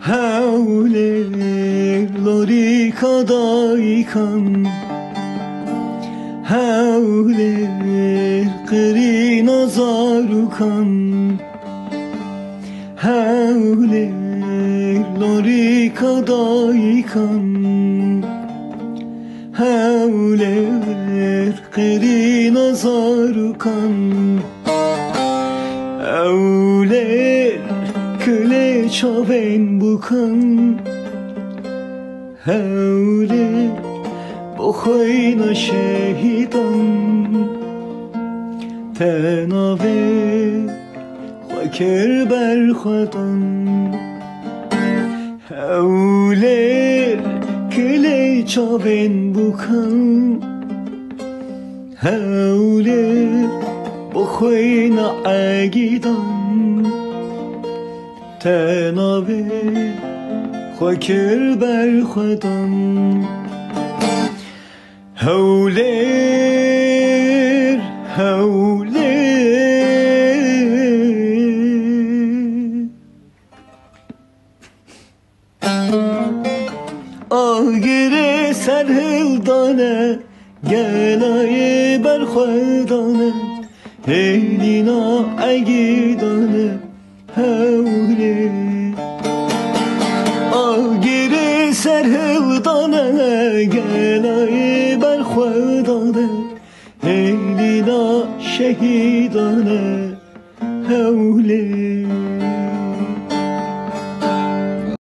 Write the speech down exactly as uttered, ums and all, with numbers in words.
Hawler lori kadaykan Hawler qiri nazarukan Hawler lori kadaykan Hawler qiri nazarukan Hawler kule çaven bukan Hawler بخوینا شهیدان تناوه خاکر بر خودان هولر کلی چاون بکن هولر بخوینا عگیدان تناوه خاکر بر خودان هولر هولر آگره سرهلدانه گلای برخوردانه هیلینا اگیدانه هولر آگره سرهلدانه گلای برخوردانه هیلینا شهیدانه هولر